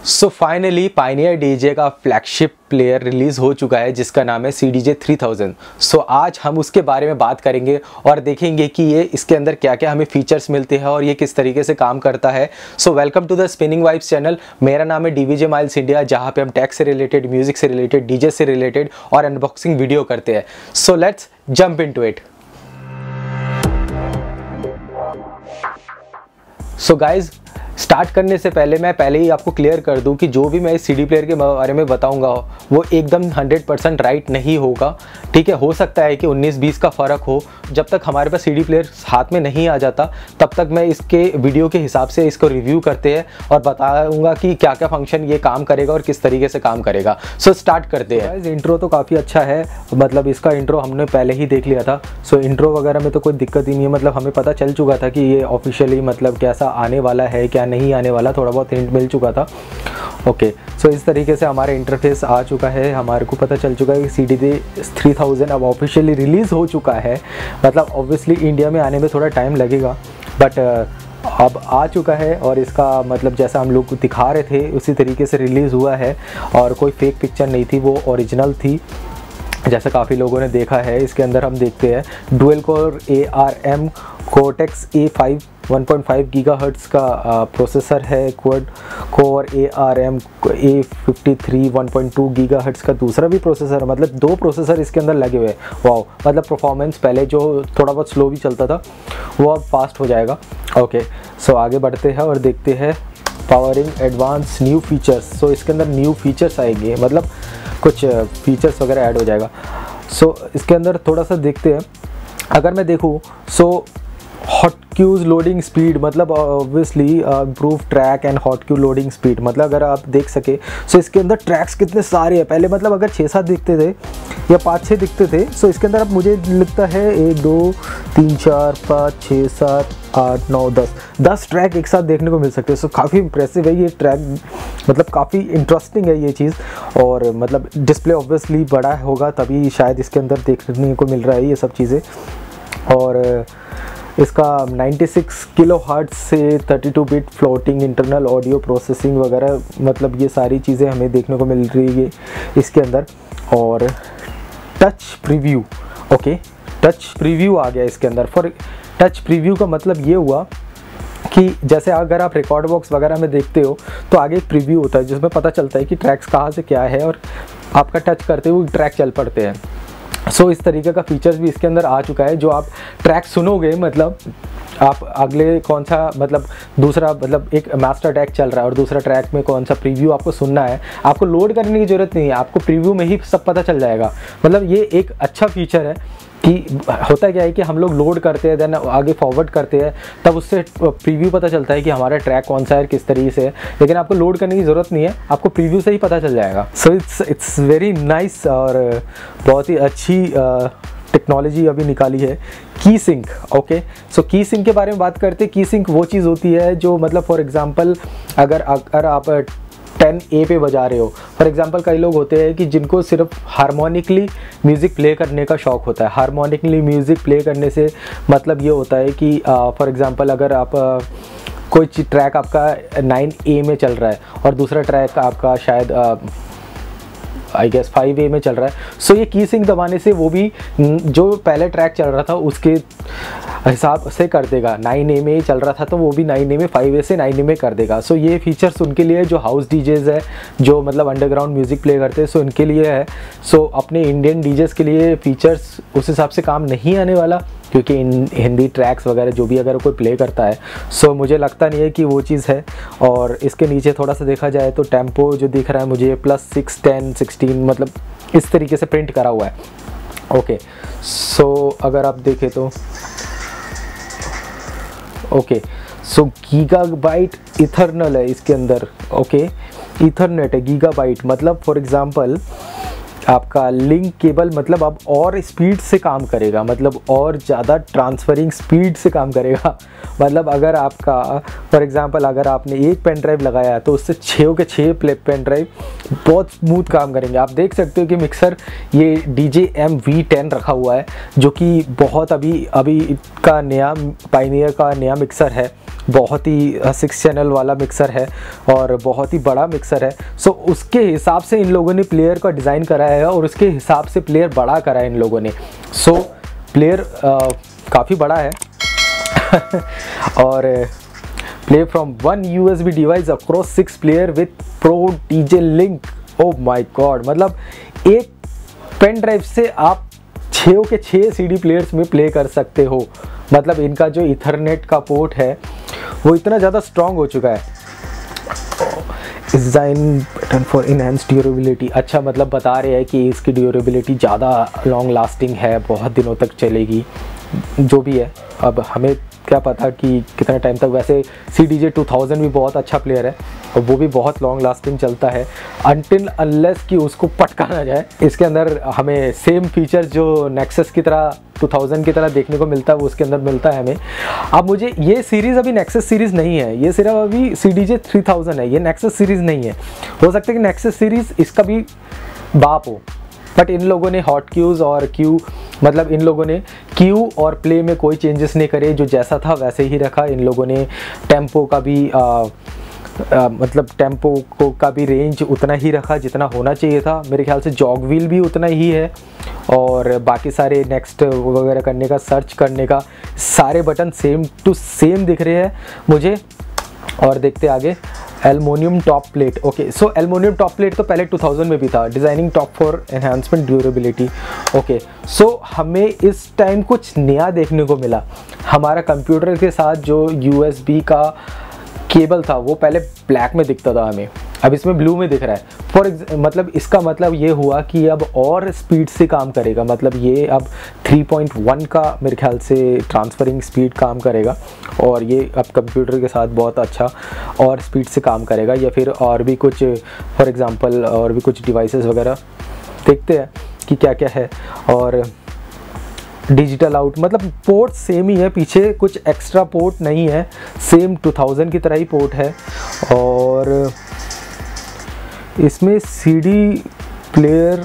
सो finally pioneer DJ का flagship player release हो चुका है जिसका नाम है CDJ 3000। सो आज हम उसके बारे में बात करेंगे और देखेंगे कि ये इसके अंदर क्या क्या हमें फीचर्स मिलते हैं और ये किस तरीके से काम करता है। So welcome to the spinning vibes channel. मेरा नाम है DVJ माइल्स इंडिया, जहाँ पे हम टेक से रिलेटेड, म्यूजिक से रिलेटेड, डीजे से रिलेटेड और अनबॉक्सिंग वीडियो करते हैं। So let's jump into it. So guys, start करने से पहले मैं ही आपको क्लियर कर दूं कि जो भी मैं इस CD प्लेयर के बारे में बताऊंगा वो एकदम 100% राइट नहीं होगा। ठीक है, हो सकता है कि 19-20 का फ़र्क हो। जब तक हमारे पास CD प्लेयर हाथ में नहीं आ जाता तब तक मैं इसके वीडियो के हिसाब से इसको रिव्यू करते हैं और बताऊंगा कि क्या क्या फंक्शन ये काम करेगा और किस तरीके से काम करेगा। सो स्टार्ट करते हैं। इंट्रो तो काफ़ी अच्छा है, मतलब इसका इंट्रो हमने पहले ही देख लिया था। सो इंट्रो वगैरह में तो कोई दिक्कत ही नहीं है, मतलब हमें पता चल चुका था कि ये ऑफिशियली मतलब कैसा आने वाला है, क्या नहीं आने वाला, थोड़ा बहुत हिंट मिल चुका था। ओके, सो इस तरीके से हमारा इंटरफेस आ चुका है। हमारे को पता चल चुका है कि CDJ 3000 अब ऑफिशियली रिलीज़ हो चुका है। मतलब ऑब्वियसली इंडिया में आने में थोड़ा टाइम लगेगा, बट अब आ चुका है और इसका मतलब जैसा हम लोग को दिखा रहे थे उसी तरीके से रिलीज़ हुआ है और कोई फेक पिक्चर नहीं थी, वो ओरिजिनल थी जैसा काफ़ी लोगों ने देखा है। इसके अंदर हम देखते हैं dual core ARM Cortex A5 1.5 gigahertz का प्रोसेसर है। Quad core ARM A53 1.2 gigahertz का दूसरा भी प्रोसेसर है। मतलब 2 प्रोसेसर इसके अंदर लगे हुए हैं। वाओ, मतलब परफॉर्मेंस पहले जो थोड़ा बहुत स्लो भी चलता था वो अब फास्ट हो जाएगा। ओके, सो आगे बढ़ते हैं और देखते हैं powering advance new features. So इसके अंदर न्यू फीचर्स आएंगे, मतलब कुछ फीचर्स वगैरह ऐड हो जाएगा। सो इसके अंदर थोड़ा सा देखते हैं। अगर मैं देखूँ so hot cues loading speed, मतलब obviously improve track and hot cue loading speed. मतलब अगर आप देख सके सो इसके अंदर ट्रैक्स कितने सारे हैं। पहले मतलब अगर 6-7 दिखते थे या 5-6 दिखते थे, सो इसके अंदर अब मुझे लगता है 1 2 3 4 5 6 7 8 9 10 ट्रैक एक साथ देखने को मिल सकते हैं। सो काफ़ी इंप्रेसिव है ये ट्रैक, मतलब काफ़ी इंटरेस्टिंग है ये चीज़। और मतलब डिस्प्ले ऑब्वियसली बड़ा होगा तभी शायद इसके अंदर देखने को मिल रहा है ये सब चीज़ें। और इसका 96 किलोहर्ट्ज़ से 32 bit floating internal audio processing वगैरह, मतलब ये सारी चीज़ें हमें देखने को मिल रही है इसके अंदर। और touch preview, okay, touch preview आ गया इसके अंदर। फॉर टच प्रीव्यू का मतलब ये हुआ कि जैसे अगर आप रिकॉर्ड बॉक्स वगैरह में देखते हो तो आगे एक प्रीव्यू होता है जिसमें पता चलता है कि ट्रैक्स कहाँ से क्या है और आपका टच करते हुए ट्रैक चल पड़ते हैं। सो इस तरीके का फीचर्स भी इसके अंदर आ चुका है। जो आप ट्रैक सुनोगे, मतलब आप अगले कौन सा, मतलब दूसरा, मतलब एक मास्टर ट्रैक चल रहा है और दूसरा ट्रैक में कौन सा प्रीव्यू आपको सुनना है, आपको लोड करने की ज़रूरत नहीं है, आपको प्रीव्यू में ही सब पता चल जाएगा। मतलब ये एक अच्छा फीचर है कि होता क्या है कि हम लोग लोड करते हैं, देन आगे फॉरवर्ड करते हैं, तब उससे प्रीव्यू पता चलता है कि हमारा ट्रैक कौन सा है, किस तरीके से है। लेकिन आपको लोड करने की ज़रूरत नहीं है, आपको प्रीव्यू से ही पता चल जाएगा। सो इट्स वेरी नाइस और बहुत ही अच्छी टेक्नोलॉजी अभी निकाली है। की सिंक, ओके, सो की सिंक के बारे में बात करते हैं। की सिंक वो चीज़ होती है जो मतलब फॉर एग्जांपल अगर आप 10A पे बजा रहे हो, फॉर एग्जांपल कई लोग होते हैं कि जिनको सिर्फ हारमोनिकली म्यूज़िक प्ले करने का शौक़ होता है। हारमोनिकली म्यूज़िक प्ले करने से मतलब ये होता है कि फॉर एग्जांपल अगर आप कोई ट्रैक आपका 9A में चल रहा है और दूसरा ट्रैक आपका शायद आई गेस 5A में चल रहा है। सो ये की सिंक दबाने से वो भी जो पहले ट्रैक चल रहा था उसके हिसाब से कर देगा। 9A में चल रहा था तो वो भी 9A में, 5A से 9A में कर देगा। सो ये फीचर्स उनके लिए जो हाउस डीजेज़ है, जो मतलब अंडरग्राउंड म्यूज़िक प्ले करते हैं, सो इनके लिए है। सो अपने इंडियन डीजेज़ के लिए फीचर्स उस हिसाब से काम नहीं आने वाला, क्योंकि हिंदी ट्रैक्स वगैरह जो भी अगर कोई प्ले करता है, सो मुझे लगता नहीं है कि वो चीज़ है। और इसके नीचे थोड़ा सा देखा जाए तो टेम्पो जो दिख रहा है मुझे +6 10 16, मतलब इस तरीके से प्रिंट करा हुआ है। ओके, सो अगर आप देखें तो ओके, सो गीगाबाइट इथरनल है इसके अंदर। ओके, इथरनेट है, गीगाबाइट मतलब फॉर एग्जांपल आपका लिंक केबल, मतलब अब और स्पीड से काम करेगा, मतलब और ज़्यादा ट्रांसफरिंग स्पीड से काम करेगा। मतलब अगर आपका फॉर एग्जांपल अगर आपने एक पेन ड्राइव लगाया तो उससे 6 के 6 पेन ड्राइव बहुत स्मूथ काम करेंगे। आप देख सकते हो कि मिक्सर ये DJM V10 रखा हुआ है, जो कि बहुत अभी का नया पायनियर का नया मिक्सर है। बहुत ही 6 चैनल वाला मिक्सर है और बहुत ही बड़ा मिक्सर है। सो उसके हिसाब से इन लोगों ने प्लेयर का डिज़ाइन करा है और उसके हिसाब से प्लेयर बड़ा करा है इन लोगों ने। सो प्लेयर काफ़ी बड़ा है और play from 1 USB device across 6 player with pro DJ link. Oh my god, मतलब एक पेन ड्राइव से आप 6 के 6 CD प्लेयर्स में प्ले कर सकते हो। मतलब इनका जो इथरनेट का पोर्ट है वो इतना ज़्यादा स्ट्रॉन्ग हो चुका है। Design pattern for enhance durability, अच्छा मतलब बता रहे हैं कि इसकी ड्यूरेबिलिटी ज़्यादा लॉन्ग लास्टिंग है, बहुत दिनों तक चलेगी। जो भी है, अब हमें क्या पता कि कितना टाइम तक। वैसे CDJ 2000 भी बहुत अच्छा प्लेयर है और वो भी बहुत लॉन्ग लास्टिंग चलता है अनटिल अनलेस कि उसको पटका ना जाए। इसके अंदर हमें सेम फीचर जो नेक्सस की तरह 2000 की तरह देखने को मिलता है वो उसके अंदर मिलता है हमें। अब मुझे ये सीरीज़ अभी नेक्सस सीरीज़ नहीं है, ये सिर्फ अभी CDJ 3000 है, ये नेक्सस सीरीज़ नहीं है। हो सकता है कि नेक्सस सीरीज़ इसका भी बाप हो, बट इन लोगों ने हॉट क्यूज़ और क्यू, मतलब इन लोगों ने क्यू और प्ले में कोई चेंजेस नहीं करे, जो जैसा था वैसे ही रखा। इन लोगों ने टेम्पो का भी मतलब टेम्पो को का भी रेंज उतना ही रखा जितना होना चाहिए था। मेरे ख्याल से जॉग व्हील भी उतना ही है और बाकी सारे नेक्स्ट वगैरह करने का, सर्च करने का, सारे बटन सेम टू सेम दिख रहे हैं मुझे। और देखते आगे, aluminium top plate. Okay, so aluminium top plate तो पहले 2000 में भी था। Designing top for enhancement durability. Okay, so हमें इस टाइम कुछ नया देखने को मिला। हमारा कंप्यूटर के साथ जो USB का केबल था वो पहले ब्लैक में दिखता था हमें, अब इसमें ब्लू में दिख रहा है। मतलब इसका मतलब ये हुआ कि अब और स्पीड से काम करेगा। मतलब ये अब 3.1 का मेरे ख्याल से ट्रांसफरिंग स्पीड काम करेगा और ये अब कंप्यूटर के साथ बहुत अच्छा और स्पीड से काम करेगा। या फिर और भी कुछ, फॉर एग्जांपल और भी कुछ डिवाइसेस वगैरह देखते हैं कि क्या क्या है। और डिजिटल आउट, मतलब पोर्ट सेम ही है, पीछे कुछ एक्स्ट्रा पोर्ट नहीं है, सेम 2000 की तरह ही पोर्ट है। और इसमें CD प्लेयर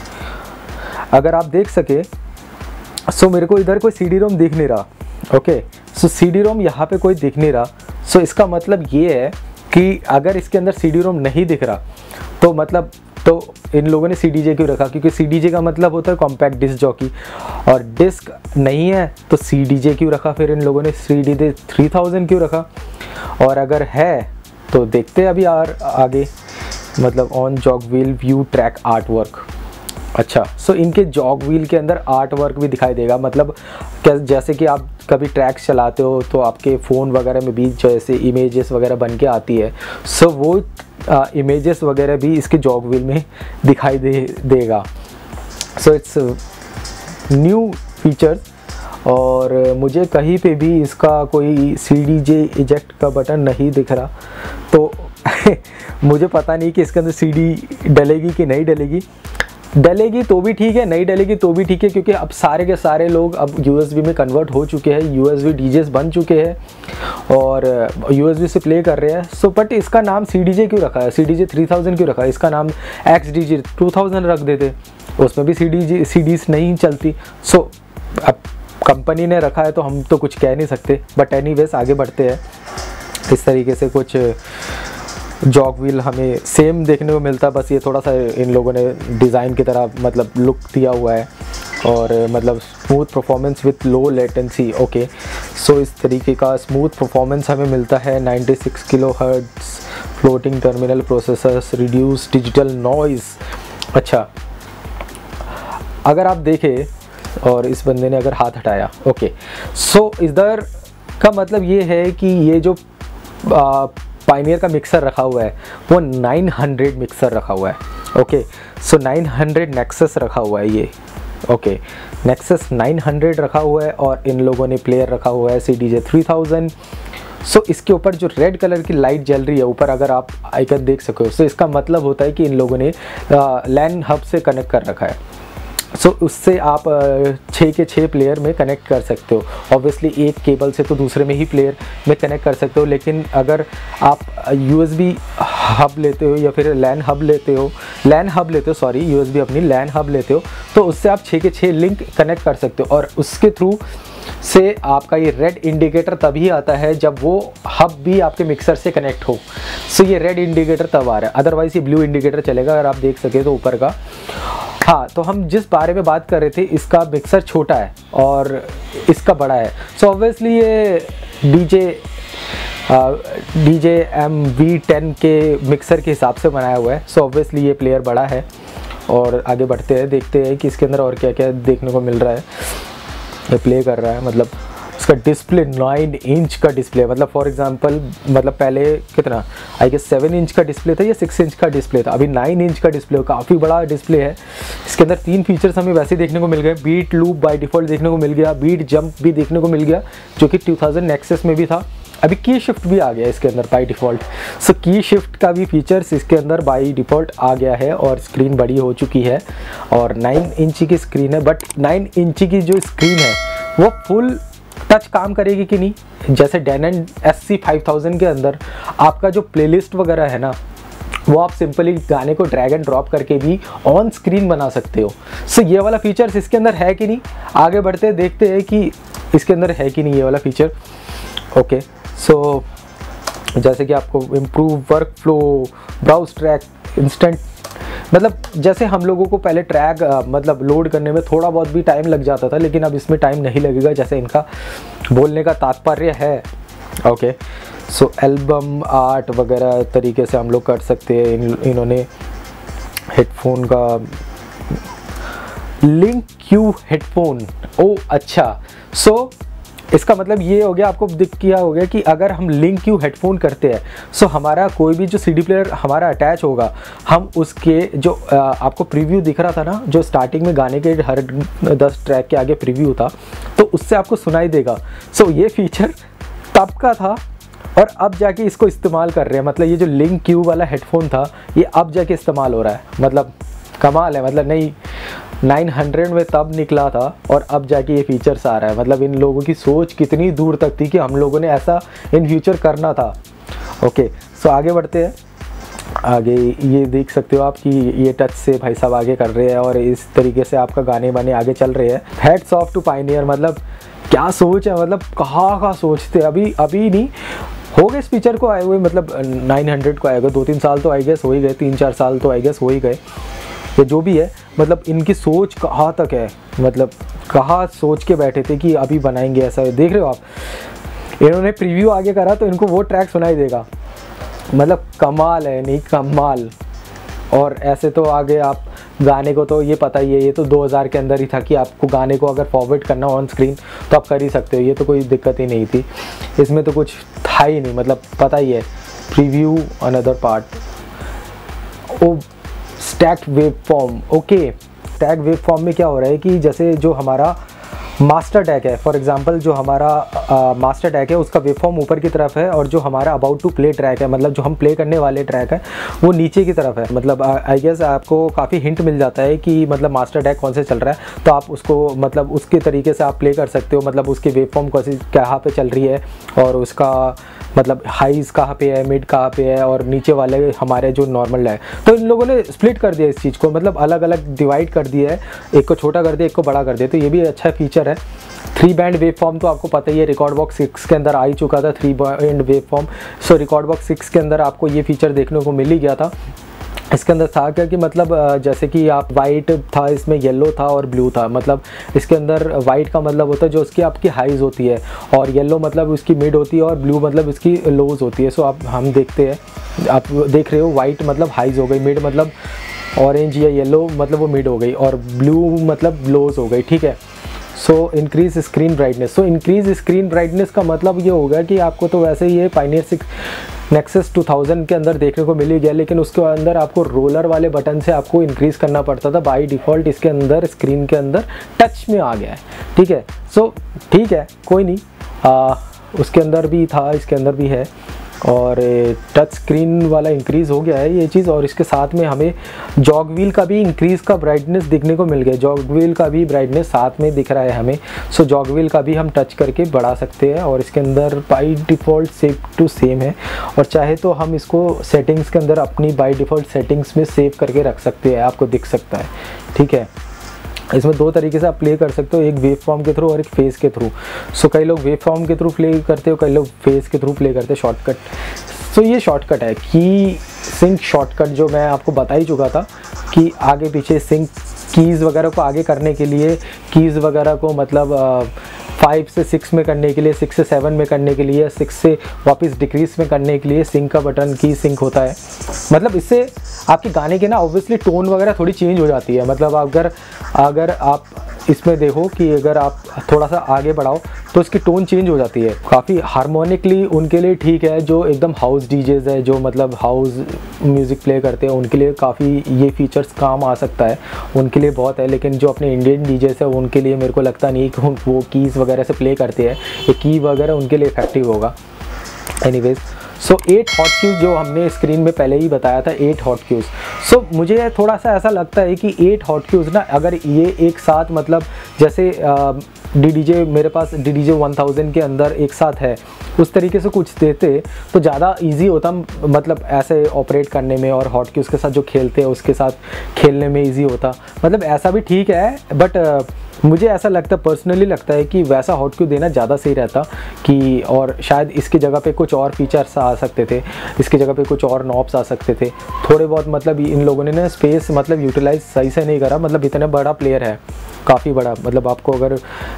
अगर आप देख सके, सो मेरे को इधर कोई CD-ROM दिख नहीं रहा। ओके, सो CD-ROM यहाँ पे कोई दिख नहीं रहा। सो इसका मतलब ये है कि अगर इसके अंदर CD-ROM नहीं दिख रहा तो मतलब तो इन लोगों ने CDJ क्यों रखा, क्योंकि CDJ का मतलब होता है कॉम्पैक्ट डिस्क जॉकी, और डिस्क नहीं है तो CDJ क्यों रखा फिर इन लोगों ने, CDJ 3000 क्यों रखा। और अगर है तो देखते हैं अभी आगे। मतलब on jog wheel view track art work. अच्छा, सो इनके जॉग व्हील के अंदर आर्ट वर्क भी दिखाई देगा। मतलब जैसे कि आप कभी ट्रैक्स चलाते हो तो आपके फ़ोन वगैरह में भी जैसे इमेजेस वगैरह बन के आती है, सो वो इमेजेस वगैरह भी इसके जॉग व्हील में दिखाई देगा। So it's new features. और मुझे कहीं पे भी इसका कोई CDJ इजेक्ट का बटन नहीं दिख रहा, तो मुझे पता नहीं कि इसके अंदर CD डलेगी कि नहीं डलेगी। डलेगी तो भी ठीक है, नहीं डलेगी तो भी ठीक है, क्योंकि अब सारे के सारे लोग अब USB में कन्वर्ट हो चुके हैं, USB DJs बन चुके हैं और USB से प्ले कर रहे हैं। सो बट इसका नाम CDJ क्यों रखा है, CDJ 3000 क्यों रखा है, इसका नाम XDJ 2000 रख देते, उसमें भी CDs नहीं चलती। सो अब कंपनी ने रखा है तो हम तो कुछ कह नहीं सकते। बट एनीवेज आगे बढ़ते हैं। इस तरीके से कुछ जॉग व्हील हमें सेम देखने को मिलता है, बस ये थोड़ा सा इन लोगों ने डिज़ाइन की तरह मतलब लुक दिया हुआ है और मतलब smooth performance with low latency. Okay, so इस तरीके का स्मूथ परफॉर्मेंस हमें मिलता है। 96 kilohertz floating terminal processors, reduce digital noise. अच्छा, अगर आप देखें और इस बंदे ने अगर हाथ हटाया, ओके, सो इधर का मतलब ये है कि ये जो पायनियर का मिक्सर रखा हुआ है वो 900 मिक्सर रखा हुआ है। ओके, सो 900 नेक्सस रखा हुआ है ये। ओके, नेक्सस 900 रखा हुआ है और इन लोगों ने प्लेयर रखा हुआ है CDJ 3000। सो इसके ऊपर जो रेड कलर की लाइट जल रही है ऊपर, अगर आप आइकन देख सको, सो इसका मतलब होता है कि इन लोगों ने लैन हब से कनेक्ट कर रखा है। सो उससे आप 6 के 6 प्लेयर में कनेक्ट कर सकते हो। ऑब्वियसली एक केबल से तो दूसरे में ही प्लेयर में कनेक्ट कर सकते हो, लेकिन अगर आप USB हब लेते हो या फिर लैन हब लेते हो, सॉरी USB अपनी लैन हब लेते हो, तो उससे आप 6 के 6 लिंक कनेक्ट कर सकते हो और उसके थ्रू से आपका ये रेड इंडिकेटर तभी आता है जब वो हब भी आपके मिक्सर से कनेक्ट हो। सो ये रेड इंडिकेटर तब आ रहा है, अदरवाइज ये ब्लू इंडिकेटर चलेगा अगर आप देख सके तो ऊपर का। हाँ, तो हम जिस बारे में बात कर रहे थे, इसका मिक्सर छोटा है और इसका बड़ा है। सो ऑब्वियसली ये DJ MV10 के मिक्सर के हिसाब से बनाया हुआ है। सो ऑब्वियसली ये प्लेयर बड़ा है। और आगे बढ़ते हैं, देखते हैं कि इसके अंदर और क्या क्या देखने को मिल रहा है। ये प्ले कर रहा है, मतलब इसका डिस्प्ले 9 इंच का डिस्प्ले, मतलब फॉर एग्जांपल मतलब पहले कितना आई गेस 7 इंच का डिस्प्ले था या 6 इंच का डिस्प्ले था, अभी 9 इंच का डिस्प्ले, काफ़ी बड़ा डिस्प्ले है। इसके अंदर 3 फीचर्स हमें वैसे देखने को मिल गए। बीट लूप बाय डिफ़ॉल्ट देखने को मिल गया, बीट जंप भी देखने को मिल गया जो कि 2000 नेक्सस में भी था। अभी की शिफ्ट भी आ गया इसके अंदर बाय डिफ़ॉल्ट। सो की शिफ्ट का भी फीचर्स इसके अंदर बाय डिफ़ॉल्ट आ गया है और स्क्रीन बड़ी हो चुकी है और 9 इंची की स्क्रीन है। बट 9 इंची की जो स्क्रीन है वो फुल टच काम करेगी कि नहीं। जैसे Denon SC5000 के अंदर आपका जो प्लेलिस्ट वगैरह है ना, वो आप सिंपली गाने को ड्रैग एंड ड्रॉप करके भी ऑन स्क्रीन बना सकते हो। सो ये वाला फीचर्स इसके अंदर है कि नहीं, आगे बढ़ते देखते हैं कि इसके अंदर है कि नहीं ये वाला फीचर। ओके, सो जैसे कि आपको improve work flow, browse track, instant, मतलब जैसे हम लोगों को पहले ट्रैक मतलब लोड करने में थोड़ा बहुत भी टाइम लग जाता था, लेकिन अब इसमें टाइम नहीं लगेगा, जैसे इनका बोलने का तात्पर्य है। ओके, सो एल्बम आर्ट वगैरह तरीके से हम लोग कर सकते हैं। इन्होंने हेडफोन का लिंक क्यू हेडफोन, ओ अच्छा, सो इसका मतलब ये हो गया, आपको दिख किया हो गया कि अगर हम लिंक क्यू हेडफोन करते हैं सो हमारा कोई भी जो CD प्लेयर हमारा अटैच होगा, हम उसके जो आपको प्रीव्यू दिख रहा था ना, जो स्टार्टिंग में गाने के हर 10 ट्रैक के आगे प्रीव्यू था, तो उससे आपको सुनाई देगा। सो ये फीचर तब का था और अब जाके इसको इस्तेमाल कर रहे हैं। मतलब ये जो लिंक क्यू वाला हेडफोन था ये अब जाके इस्तेमाल हो रहा है, मतलब कमाल है। मतलब नहीं 900 में तब निकला था और अब जाके ये फीचर्स आ रहा है। मतलब इन लोगों की सोच कितनी दूर तक थी कि हम लोगों ने ऐसा इन फ्यूचर करना था। ओके, सो आगे बढ़ते हैं। आगे ये देख सकते हो आप कि ये टच से भाई साहब आगे कर रहे हैं और इस तरीके से आपका गाने वाने आगे चल रहे हैं। हैट्स ऑफ टू पायनियर, मतलब क्या सोच है, मतलब कहाँ सोचते अभी नहीं हो गए इस फीचर को आए हुए, मतलब 900 को आएगा 2-3 साल तो आई गेस हो ही गए, 3-4 साल तो आई गेस हो ही गए, ये जो भी है। मतलब इनकी सोच कहाँ तक है, मतलब कहाँ सोच के बैठे थे कि अभी बनाएंगे ऐसा। देख रहे हो आप, इन्होंने प्रीव्यू आगे करा तो इनको वो ट्रैक सुनाई देगा, मतलब कमाल है, नहीं कमाल। और ऐसे तो आगे आप गाने को तो ये पता ही है, ये तो 2000 के अंदर ही था कि आपको गाने को अगर फॉरवर्ड करना ऑन स्क्रीन तो आप कर ही सकते हो, ये तो कोई दिक्कत ही नहीं थी, इसमें तो कुछ था ही नहीं, मतलब पता ही है। Preview another part, oh stacked wave form. Okay, stack wave form में क्या हो रहा है कि जैसे जो हमारा मास्टर टैग है, फॉर एग्जांपल जो हमारा मास्टर टैग है उसका वेव फॉर्म ऊपर की तरफ है और जो हमारा अबाउट टू प्ले ट्रैक है, मतलब जो हम प्ले करने वाले ट्रैक है वो नीचे की तरफ है। मतलब आई गेस आपको काफ़ी हिंट मिल जाता है कि मतलब मास्टर टैग कौन से चल रहा है, तो आप उसको मतलब उसके तरीके से आप प्ले कर सकते हो। मतलब उसकी वेव फॉर्म कहाँ पे चल रही है और उसका मतलब हाइज कहाँ पे है, मिड कहाँ पे है और नीचे वाले हमारे जो नॉर्मल है। तो इन लोगों ने स्प्लिट कर दिया इस चीज़ को, मतलब अलग अलग डिवाइड कर दिया है, एक को छोटा कर दिया एक को बड़ा कर दिया, तो ये भी अच्छा फीचर है। 3 बैंड वेव फॉर्म तो आपको पता ही है, रिकॉर्ड बॉक्स 6 के अंदर आ ही चुका था 3 band wave form. So record box 6 के अंदर आपको ये फीचर देखने को मिल ही गया था। इसके अंदर था क्या कि मतलब जैसे कि आप वाइट था, इसमें येलो था और ब्लू था। मतलब इसके अंदर वाइट का मतलब होता है जो उसकी आपकी हाइज होती है और येलो मतलब उसकी मिड होती है और ब्लू मतलब उसकी लोज होती है। सो आप हम देखते हैं, आप देख रहे हो वाइट मतलब हाइज हो गई, मिड मतलब ऑरेंज या येलो मतलब वो मिड हो गई और ब्लू मतलब लोज हो गई, ठीक है। So increase screen brightness, so increase screen brightness का मतलब ये होगा कि आपको तो वैसे ही ये पायनियर 6 नेक्सस 2000 के अंदर देखने को मिल ही गया, लेकिन उसके अंदर आपको रोलर वाले बटन से आपको इंक्रीज़ करना पड़ता था। बाय डिफ़ॉल्ट इसके अंदर स्क्रीन के अंदर टच में आ गया है, ठीक है। सो ठीक है, कोई नहीं, उसके अंदर भी था, इसके अंदर भी है और टच स्क्रीन वाला इंक्रीज़ हो गया है ये चीज़। और इसके साथ में हमें जॉग व्हील का भी इंक्रीज़ का ब्राइटनेस दिखने को मिल गया, जॉग व्हील का भी ब्राइटनेस साथ में दिख रहा है हमें। सो जॉग व्हील का भी हम टच करके बढ़ा सकते हैं और इसके अंदर by default save to same है और चाहे तो हम इसको सेटिंग्स के अंदर अपनी बाय डिफ़ॉल्ट सेटिंग्स में सेव करके रख सकते हैं, आपको दिख सकता है, ठीक है। इसमें दो तरीके से आप प्ले कर सकते हो, एक वेव फॉर्म के थ्रू और एक फेस के थ्रू। सो कई लोग वेव फॉर्म के थ्रू प्ले करते हो, कई लोग फेस के थ्रू प्ले करते हैं शॉर्टकट। सो ये शॉर्टकट है की सिंक शॉर्टकट, जो मैं आपको बता ही चुका था कि आगे पीछे सिंक कीज़ वगैरह को आगे करने के लिए, कीज़ वगैरह को मतलब 5 से 6 में करने के लिए, 6 से 7 में करने के लिए, 6 से वापस डिक्रीज में करने के लिए सिंक का बटन की सिंक होता है। मतलब इससे आपके गाने के ना ऑब्वियसली टोन वगैरह थोड़ी चेंज हो जाती है। मतलब अगर आप इसमें देखो कि अगर आप थोड़ा सा आगे बढ़ाओ तो इसकी टोन चेंज हो जाती है। काफ़ी हारमोनिकली उनके लिए ठीक है, जो एकदम हाउस डीजेज़ है, जो मतलब हाउस म्यूज़िक प्ले करते हैं, उनके लिए काफ़ी ये फीचर्स काम आ सकता है, उनके लिए बहुत है। लेकिन जो अपने इंडियन डीजेज़ है उनके लिए मेरे को लगता नहीं कि वो कीज़ वगैरह से प्ले करते हैं, ये की वगैरह उनके लिए इफेक्टिव होगा। एनीवेज, सो 8 हॉट कीज़ जो हमने स्क्रीन में पहले ही बताया था, 8 हॉट कीज़। सो मुझे थोड़ा सा ऐसा लगता है कि 8 हॉट कीज़ ना, अगर ये एक साथ मतलब जैसे DDJ मेरे पास DDJ 1000 के अंदर एक साथ है, उस तरीके से कुछ देते तो ज़्यादा इजी होता, मतलब ऐसे ऑपरेट करने में, और हॉट कीज़ के साथ जो खेलते हैं उसके साथ खेलने में इजी होता। मतलब ऐसा भी ठीक है, बट मुझे ऐसा लगता, पर्सनली लगता है कि वैसा हॉट क्यू देना ज़्यादा सही रहता कि, और शायद इसकी जगह पे कुछ और फीचर्स आ सकते थे, इसकी जगह पे कुछ और नॉब्स आ सकते थे थोड़े बहुत। मतलब इन लोगों ने ना स्पेस मतलब यूटिलाइज सही से नहीं करा। मतलब इतना बड़ा प्लेयर है, काफ़ी बड़ा, मतलब आपको अगर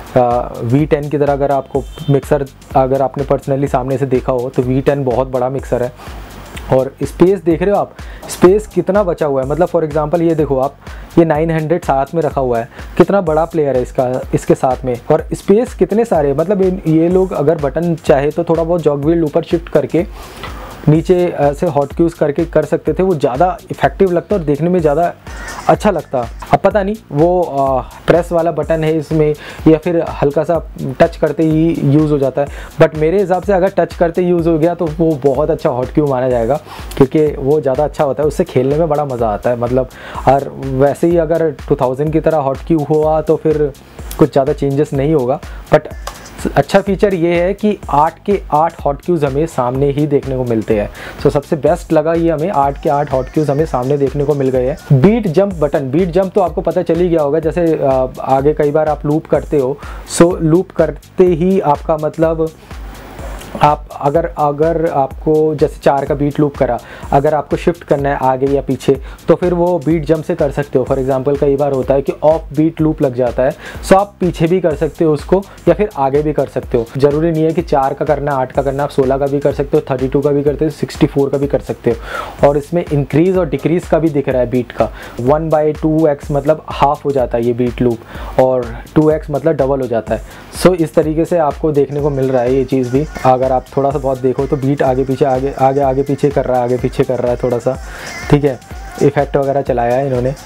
V10 की तरह अगर आपको मिक्सर अगर आपने पर्सनली सामने से देखा हो तो V10 बहुत बड़ा मिक्सर है। और स्पेस देख रहे हो आप, स्पेस कितना बचा हुआ है। मतलब फॉर एग्जांपल ये देखो आप, ये 900 साथ में रखा हुआ है, कितना बड़ा प्लेयर है इसके साथ में, और स्पेस कितने सारे। मतलब ये लोग अगर बटन चाहे तो थोड़ा बहुत जॉग व्हील ऊपर शिफ्ट करके नीचे ऐसे हॉट क्यूज करके कर सकते थे, वो ज़्यादा इफेक्टिव लगता और देखने में ज़्यादा अच्छा लगता। अब पता नहीं वो प्रेस वाला बटन है इसमें या फिर हल्का सा टच करते ही यूज़ हो जाता है, बट मेरे हिसाब से अगर टच करते यूज़ हो गया तो वो बहुत अच्छा हॉट क्यू माना जाएगा, क्योंकि वो ज़्यादा अच्छा होता है, उससे खेलने में बड़ा मज़ा आता है। मतलब और वैसे ही अगर 2000 की तरह हॉट क्यू हुआ तो फिर कुछ ज़्यादा चेंजेस नहीं होगा। बट अच्छा फीचर ये है कि 8 के 8 हॉट क्यूज हमें सामने ही देखने को मिलते हैं। सो सबसे बेस्ट लगा ये, हमें 8 के 8 हॉट क्यूज हमें सामने देखने को मिल गए हैं। Beat jump button, beat jump तो आपको पता चल ही गया होगा, जैसे आगे कई बार आप लूप करते हो, सो लूप करते ही आपका मतलब आप अगर आपको जैसे 4 का बीट लूप करा, अगर आपको शिफ्ट करना है आगे या पीछे तो फिर वो बीट जंप से कर सकते हो। फॉर एग्जांपल कई बार होता है कि ऑफ बीट लूप लग जाता है, सो आप पीछे भी कर सकते हो उसको या फिर आगे भी कर सकते हो। ज़रूरी नहीं है कि 4 का करना, 8 का करना, आप 16 का भी कर सकते हो, 32 का भी करते हो, 64 का भी कर सकते हो। और इसमें इंक्रीज़ और डिक्रीज़ का भी दिख रहा है बीट का। 1/2x मतलब हाफ हो जाता है ये बीट लूप, और 2x मतलब डबल हो जाता है। सो इस तरीके से आपको देखने को मिल रहा है ये चीज़ भी। अगर आप थोड़ा सा बहुत देखो तो बीट आगे पीछे आगे पीछे कर रहा है, आगे पीछे कर रहा है थोड़ा सा, ठीक है। इफेक्ट वगैरह चलाया है इन्होंने।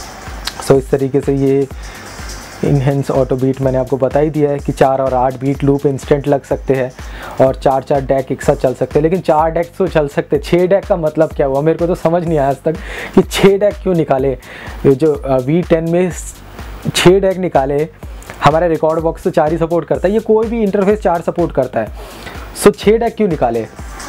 सो इस तरीके से ये इनहेंस ऑटो बीट मैंने आपको बता ही दिया है कि 4 और 8 बीट लूप इंस्टेंट लग सकते हैं, और 4 डेक एक साथ चल सकते हैं। लेकिन 4 डेक तो चल सकते, 6 डेक का मतलब क्या हुआ, मेरे को तो समझ नहीं आया आज तक कि 6 डेक क्यों निकाले। जो V10 में 6 डेक निकाले, हमारा रिकॉर्ड बॉक्स तो 4 ही सपोर्ट करता है, ये कोई भी इंटरफेस 4 सपोर्ट करता है, सो 6 डेक क्यों निकाले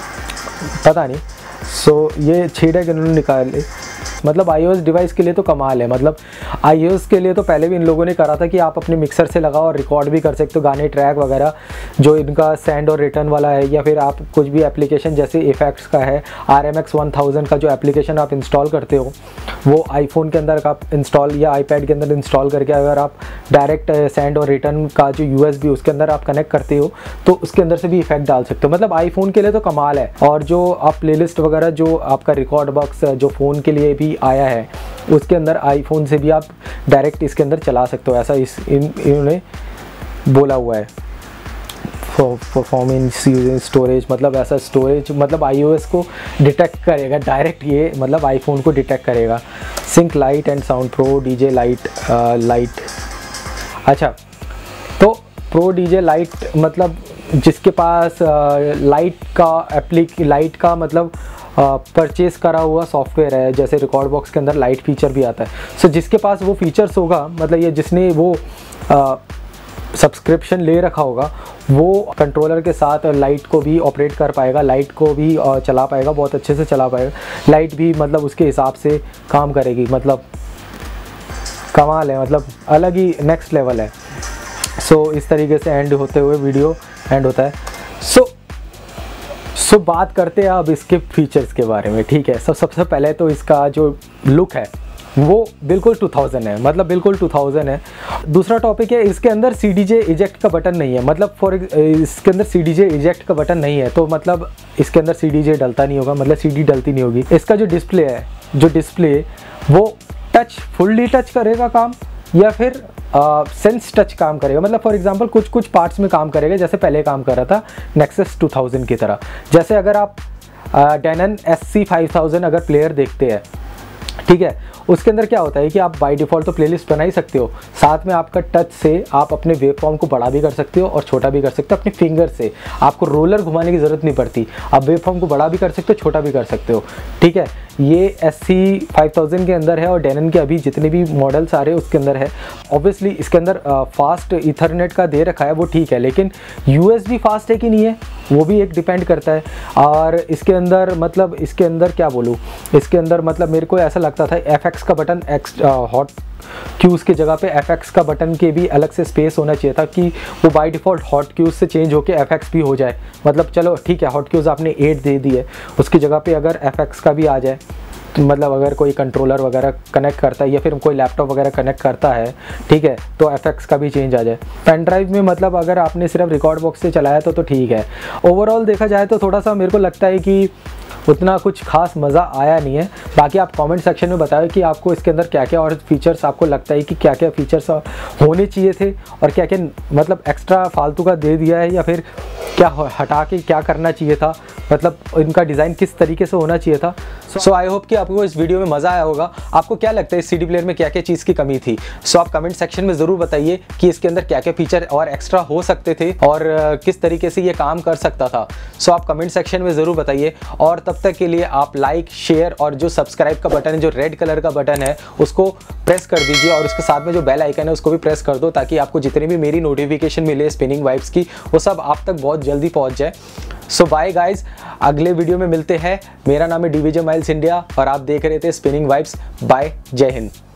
पता नहीं। सो ये 6 डेक इन्होंने निकाले, मतलब iOS डिवाइस के लिए तो कमाल है। मतलब iOS के लिए तो पहले भी इन लोगों ने करा था कि आप अपने मिक्सर से लगाओ और रिकॉर्ड भी कर सकते हो गाने, ट्रैक वगैरह, जो इनका सेंड और रिटर्न वाला है, या फिर आप कुछ भी एप्लीकेशन जैसे इफेक्ट्स का है, RMX 1000 का जो एप्लीकेशन आप इंस्टॉल करते हो वो आईफोन के अंदर आप इंस्टॉल या iPad के अंदर इंस्टॉल करके अगर आप डायरेक्ट सेंड और रिटर्न का जो USB उसके अंदर आप कनेक्ट करते हो तो उसके अंदर से भी इफेक्ट डाल सकते हो। मतलब आईफोन के लिए तो कमाल है। और जो आप प्लेलिस्ट वगैरह जो आपका रिकॉर्ड बॉक्स जो फ़ोन के लिए भी आया है उसके अंदर आईफोन से भी आप डायरेक्ट इसके अंदर चला सकते हो, ऐसा इन्होंने बोला हुआ है। परफॉर्मेंस यूजिंग स्टोरेज, मतलब ऐसा स्टोरेज मतलब iOS को डिटेक्ट करेगा डायरेक्ट, ये मतलब आईफोन को डिटेक्ट करेगा। Sync light and sound, pro DJ light. अच्छा, तो प्रो डीजे लाइट मतलब जिसके पास लाइट का मतलब परचेज़ करा हुआ सॉफ्टवेयर है, जैसे रिकॉर्ड बॉक्स के अंदर लाइट फीचर भी आता है। सो जिसके पास वो फीचर्स होगा, मतलब ये जिसने वो सब्सक्रिप्शन ले रखा होगा, वो कंट्रोलर के साथ लाइट को भी ऑपरेट कर पाएगा, लाइट को भी चला पाएगा, बहुत अच्छे से चला पाएगा। लाइट भी मतलब उसके हिसाब से काम करेगी, मतलब कमाल है, मतलब अलग ही नेक्स्ट लेवल है। सो इस तरीके से एंड होते हुए वीडियो एंड होता है। सो बात करते हैं अब इसके फीचर्स के बारे में, ठीक है। सबसे पहले तो इसका जो लुक है वो बिल्कुल 2000 है, मतलब बिल्कुल 2000 है। दूसरा टॉपिक है, इसके अंदर CDJ इजेक्ट का बटन नहीं है, मतलब इसके अंदर CDJ इजेक्ट का बटन नहीं है, तो मतलब इसके अंदर CDJ डलता नहीं होगा, मतलब CD डलती नहीं होगी। इसका जो डिस्प्ले है, जो डिस्प्ले वो टच फुल्ली टच करेगा काम, या फिर सेंस टच काम करेगा, मतलब फॉर एग्जांपल कुछ पार्ट्स में काम करेगा जैसे पहले काम कर रहा था नेक्सस 2000 की तरह। जैसे अगर आप Denon SC5000 अगर प्लेयर देखते हैं, ठीक है, उसके अंदर क्या होता है कि आप बाय डिफ़ॉल्ट तो प्लेलिस्ट बना ही सकते हो, साथ में आपका टच से आप अपने वेवफॉर्म को बड़ा भी कर सकते हो और छोटा भी कर सकते हो अपने फिंगर से। आपको रोलर घुमाने की ज़रूरत नहीं पड़ती, आप वेवफॉर्म को बड़ा भी कर सकते हो, छोटा भी कर सकते हो, ठीक है। ये SC5000 के अंदर है और Denon के अभी जितने भी मॉडल्स आ रहे हैं उसके अंदर है। ऑब्वियसली इसके अंदर फास्ट ईथरनेट का दे रखा है, वो ठीक है, लेकिन USB फास्ट है कि नहीं है वो भी एक डिपेंड करता है। और इसके अंदर मतलब इसके अंदर क्या बोलूँ, इसके अंदर मतलब मेरे को ऐसा लगता था FX का बटन हॉट क्यूज़ की जगह पे FX का बटन के भी अलग से स्पेस होना चाहिए था कि वो बाय डिफ़ॉल्ट हॉट क्यूज़ से चेंज होके FX भी हो जाए। मतलब चलो ठीक है, हॉट क्यूज़ आपने 8 दे दी है, उसकी जगह पे अगर FX का भी आ जाए, तो मतलब अगर कोई कंट्रोलर वगैरह कनेक्ट करता है या फिर कोई लैपटॉप वगैरह कनेक्ट करता है, ठीक है, तो FX का भी चेंज आ जाए। पेन ड्राइव में मतलब अगर आपने सिर्फ रिकॉर्ड बॉक्स से चलाया तो ठीक है। ओवरऑल देखा जाए तो थोड़ा सा मेरे को लगता है कि उतना कुछ खास मज़ा आया नहीं है। बाकी आप कमेंट सेक्शन में बताओ कि आपको इसके अंदर क्या क्या और फीचर्स आपको लगता है कि क्या क्या फीचर्स होने चाहिए थे और क्या क्या मतलब एक्स्ट्रा फालतू का दे दिया है, या फिर क्या हटा के क्या करना चाहिए था, मतलब इनका डिज़ाइन किस तरीके से होना चाहिए था। सो आई होप कि आपको इस वीडियो में मज़ा आया होगा। आपको क्या लगता है इस CD प्लेयर में क्या क्या चीज़ की कमी थी? सो आप कमेंट सेक्शन में ज़रूर बताइए कि इसके अंदर क्या क्या फीचर और एक्स्ट्रा हो सकते थे और किस तरीके से ये काम कर सकता था। सो आप कमेंट सेक्शन में ज़रूर बताइए, और तब तक के लिए आप लाइक, शेयर और जो सब्सक्राइब का बटन है, जो रेड कलर का बटन है, उसको प्रेस कर दीजिए और उसके साथ में जो बेल आइकन है उसको भी प्रेस कर दो, ताकि आपको जितनी भी मेरी नोटिफिकेशन मिले स्पिनिंग वाइब्स की, वो सब आप तक बहुत जल्दी पहुंच जाए। सो बाय गाइज, अगले वीडियो में मिलते हैं। मेरा नाम है DVJ माइल्स इंडिया और आप देख रहे थे स्पिनिंग वाइब्स। बाय, जय हिंद।